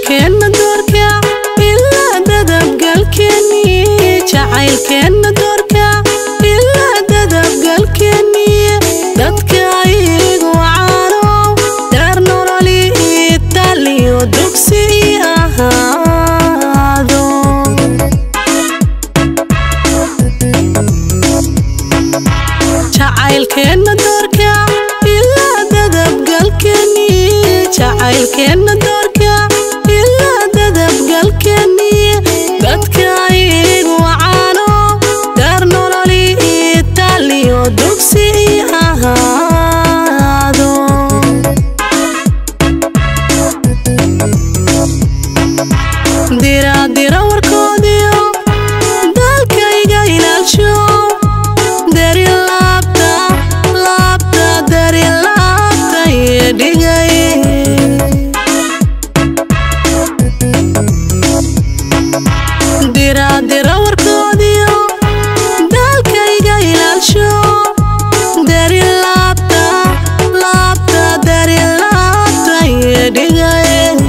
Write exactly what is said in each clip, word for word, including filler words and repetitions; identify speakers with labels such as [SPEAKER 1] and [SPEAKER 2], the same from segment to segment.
[SPEAKER 1] jacaylkeena doorka ilaa dadabgalkeeni jacaylkeena doorka ilaa dadabgalkeeni dadka igu caano dar nololi italiyo dugsi ahaado jacaylkeena doorka ilaa dadabgalkeeni jacaylkeena doorka ilaa dadabgalkeeni dadka igu caano dar nololi italiyo dugsi ahaado dira dira warkoodiyo dalkayga ilaalsho dari laabta laabta dari laabta iyo dhigay dira dira warkoodiyo dalkayga ilaalsho dari laabta laabta dari laabta iyo dhigay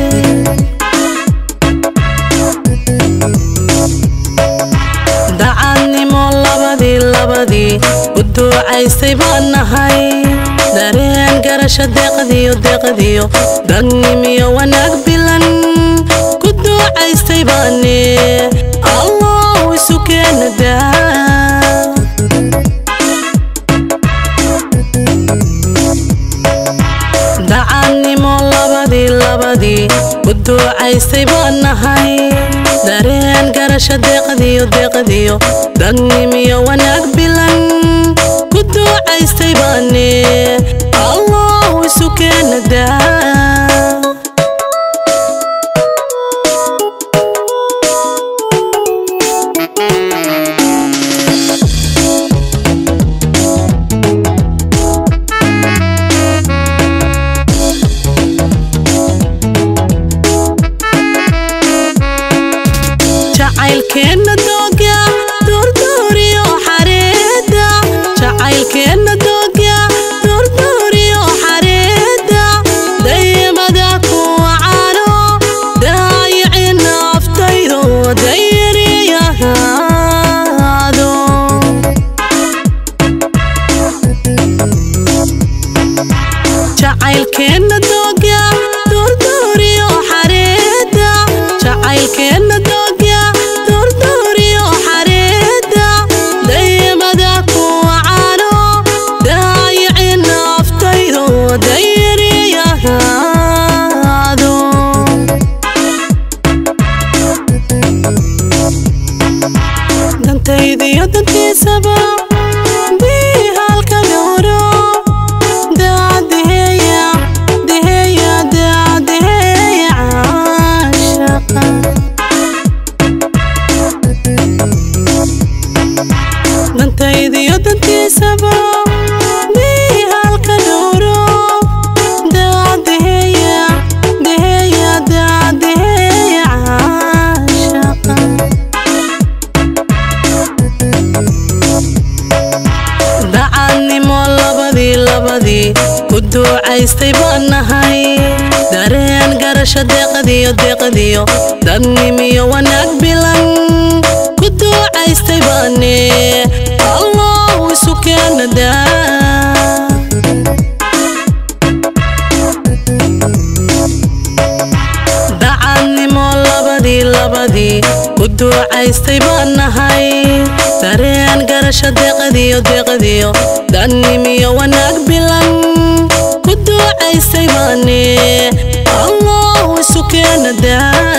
[SPEAKER 1] dacadnimo labadii labadii u duucaystay baan nahay dareen garasho deeqdiyo deeqdiyo dagnimiyo wanaag bilan ku duucaystay baane allah isu keena daa dacadnimo labadii labadii u duucaystay baan nahay dareen garasho deeqdiyo deeqdiyo dagnimiyo wanaag bilan ku duucaystay baane allah isu keena daa jacaylkeena dooga durduuriyo xareeda jacaylkeena dooga durduuriyo xareeda daymada ku caano daayicin naftaydo dayriyahaado jacaylkeena dooga durduuriyo xareeda jacaylkeena dooga durduuriyo xareeda daymada ku caano daayicin naftaydo dayriyahaado dantaydiyo dantiisaba bii halka gawro dacadeheya deheya dacadeheya caashaqa dantaydiyo dantiisaba bii halka gawro dacadeheya deheya dacadeheya caashaqa dacadnimo labadii labadii u duucaystay baan nahay dareen garasho deeqdiyo deeqdiyo dagnimiyo wanaag bilan ku duucaystay baane allah isu keena daa dacadnimo labadii labadii u duucaystay baan nahay dareen garasho deeqdiyo deeqdiyo dagnimiyo wanaag bilan ku duucaystay baane allah isu keena daa